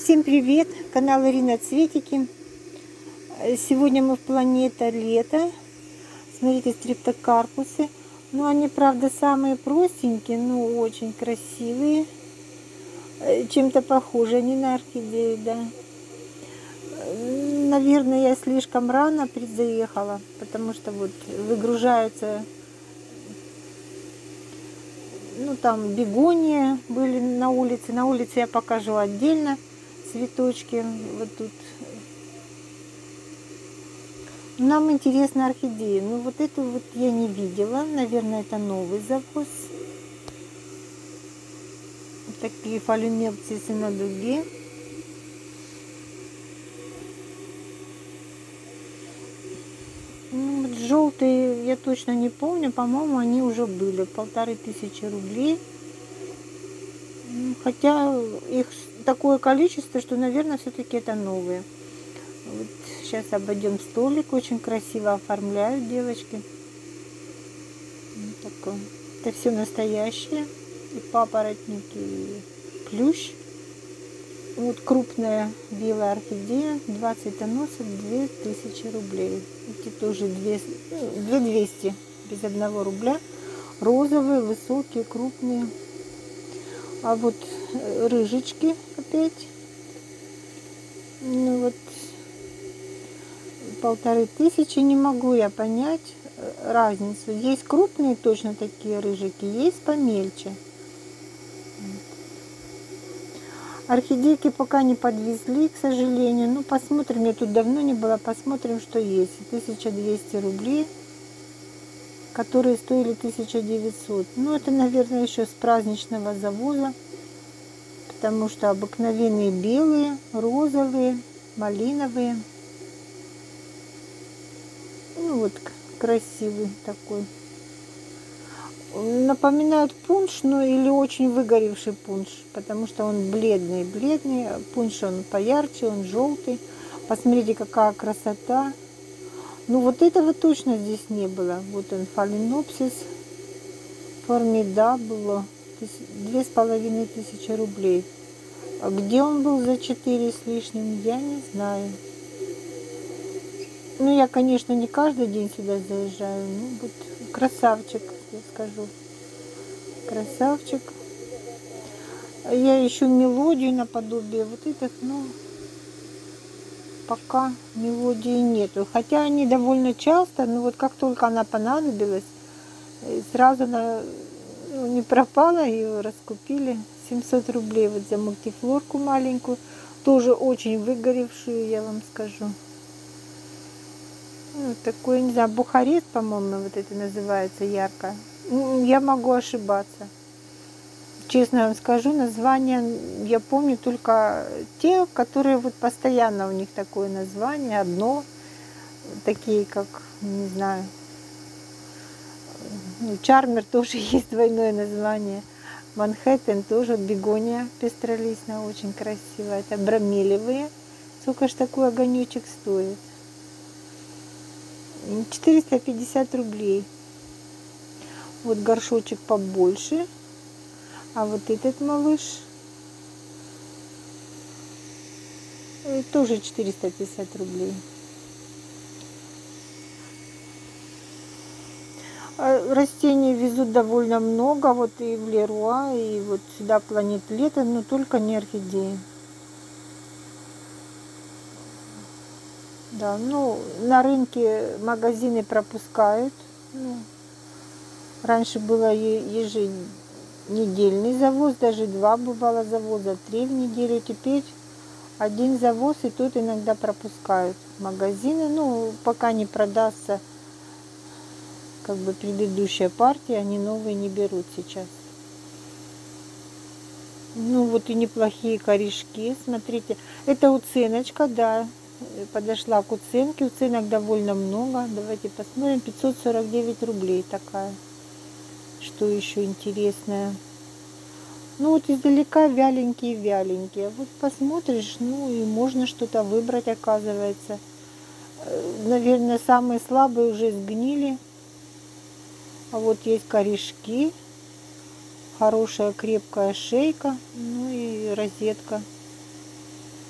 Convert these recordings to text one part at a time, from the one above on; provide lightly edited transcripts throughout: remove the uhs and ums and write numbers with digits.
Всем привет! Канал Ирина Цветики. Сегодня мы в планета Лето. Смотрите, стрептокарпусы. Ну, они, правда, самые простенькие, но очень красивые. Чем-то похожи они на орхидеи, да. Наверное, я слишком рано заехала, потому что вот выгружаются, ну, там бегония были на улице. На улице я покажу отдельно цветочки. Вот тут. Нам интересны орхидеи. Ну, вот эту вот я не видела. Наверное, это новый завоз. Такие фалюмепсисы на дуге. Ну, вот желтые я точно не помню. По-моему, они уже были. 1500 рублей. Хотя их такое количество, что, наверное, все-таки это новые. Вот сейчас обойдем столик. Очень красиво оформляют девочки. Вот такое. Это все настоящее. И папоротники, и плющ. Вот крупная белая орхидея, 2 цветоноса, 2000 рублей. Эти тоже 2200 без 1 рубля. Розовые, высокие, крупные. А вот рыжечки опять. Ну вот 1500. Не могу я понять разницу. Есть крупные точно такие рыжики, есть помельче. Орхидейки пока не подвезли, к сожалению. Ну, посмотрим, я тут давно не была, посмотрим, что есть. 1200 рублей, которые стоили 1900. Ну, это, наверное, еще с праздничного завоза, потому что обыкновенные белые, розовые, малиновые. Ну, вот красивый такой. Напоминает пунш, ну или очень выгоревший пунш, потому что он бледный. Пунш он поярче, он желтый. Посмотрите, какая красота. Ну вот этого точно здесь не было. Вот он, фаленопсис формидабуло, 2500 рублей. А где он был за 4 с лишним, я не знаю. Ну, я, конечно, не каждый день сюда заезжаю. Ну, вот красавчик, я скажу. Красавчик. Я ищу мелодию наподобие вот этих, но пока мелодии нету. Хотя они довольно часто, но вот как только она понадобилась, сразу не пропала, ее раскупили. 700 рублей вот за мультифлорку маленькую. Тоже очень выгоревшую, я вам скажу. Вот такой, не знаю, бухарест, по-моему, вот это называется, ярко. Я могу ошибаться. Честно вам скажу, названия я помню только те, которые вот постоянно у них такое название, одно. Такие, как, не знаю, Чармер тоже есть двойное название. Манхэттен тоже, бегония пестролистная, очень красивая. Это бромелевые. Сколько ж такой огонечек стоит? 450 рублей. Вот горшочек побольше. А вот этот малыш тоже 450 рублей. Растений везут довольно много. Вот и в Леруа, и вот сюда планета Лето, но только не орхидеи. Да, ну, на рынке магазины пропускают. Ну, раньше было еженедельный завоз, даже 2 бывало завоза, 3 в неделю. Теперь 1 завоз, и тут иногда пропускают магазины. Ну, пока не продастся как бы предыдущая партия, они новые не берут сейчас. Ну, вот и неплохие корешки, смотрите. Это уценочка, да. Подошла к уценке. Уценок довольно много. Давайте посмотрим. 549 рублей такая. Что еще интересное? Ну вот издалека вяленькие. Вот посмотришь, ну и можно что-то выбрать, оказывается. Наверное, самые слабые уже сгнили. А вот есть корешки. Хорошая крепкая шейка. Ну и розетка.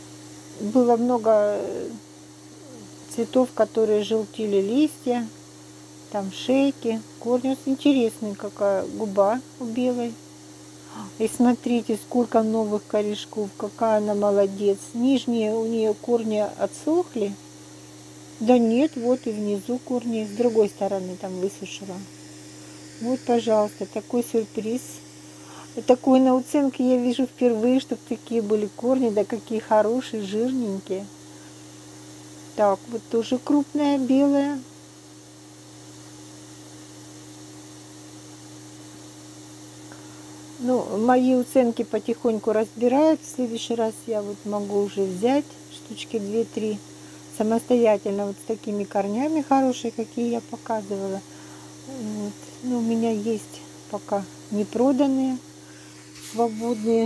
Было много цветов, которые желтили листья, там шейки, корни. Вот интересная какая губа у белой. И смотрите, сколько новых корешков, какая она молодец. Нижние у нее корни отсохли. Да нет, вот и внизу корни, с другой стороны там высушила. Вот, пожалуйста, такой сюрприз. Такой на уценке я вижу впервые, чтобы такие были корни, да какие хорошие, жирненькие. Так, вот тоже крупная белая. Ну, мои уценки потихоньку разбирают. В следующий раз я вот могу уже взять штучки 2-3 самостоятельно, вот с такими корнями хорошие, какие я показывала. Вот. Ну, у меня есть пока не проданные, свободные.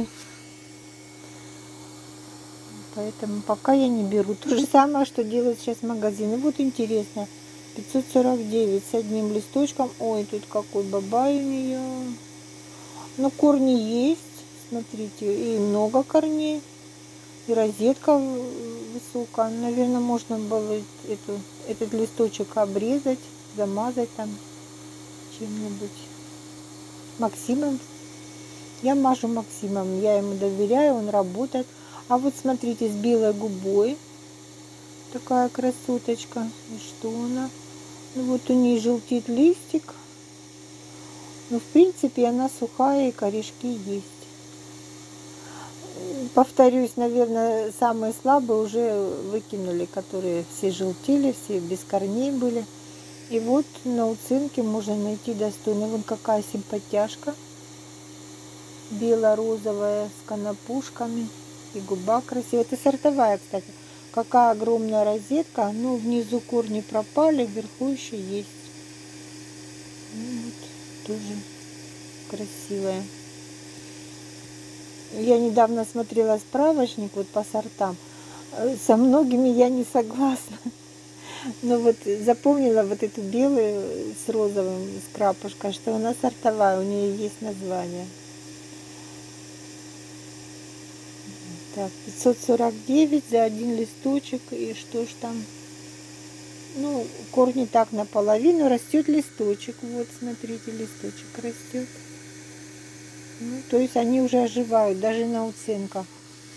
Поэтому пока я не беру. То же самое, что делают сейчас магазины. Вот интересно. 549 с одним листочком. Ой, тут какой бабай у нее. Ну, корни есть. Смотрите, и много корней. И розетка высокая. Наверное, можно было этот листочек обрезать, замазать там чем-нибудь. Максимом. Я мажу Максимом. Я ему доверяю, он работает. А вот смотрите, с белой губой. Такая красоточка. И что она? Ну вот у нее желтит листик. Но в принципе она сухая и корешки есть. Повторюсь, наверное, самые слабые уже выкинули, которые все желтели, все без корней были. И вот на уценке можно найти достойно. Вон какая симпатяшка. Бело-розовая с конопушками. И губа красивая. Это сортовая, кстати. Какая огромная розетка. Ну, внизу корни пропали, вверху еще есть. Ну, вот, тоже красивая. Я недавно смотрела справочник вот по сортам. Со многими я не согласна. Но вот запомнила вот эту белую с розовым, с крапушкой, что она сортовая, у нее есть название. Так, 549 за один листочек. И что ж там? Ну, корни так наполовину. Растет листочек. Вот, смотрите, листочек растет. Ну, то есть они уже оживают, даже на уценках.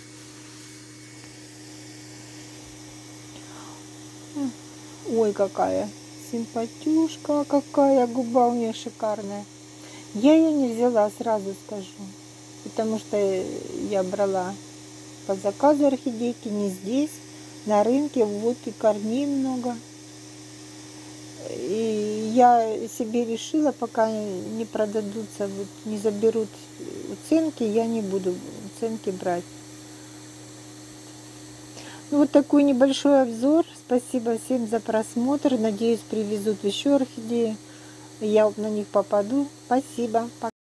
Ой, какая симпатюшка, какая губа у нее шикарная. Я ее не взяла, сразу скажу. Потому что я брала по заказу орхидейки, не здесь, на рынке. Вот и корней много. И я себе решила, пока не продадутся, вот, не заберут уценки, я не буду уценки брать. Ну, вот такой небольшой обзор. Спасибо всем за просмотр. Надеюсь, привезут еще орхидеи. Я на них попаду. Спасибо. Пока.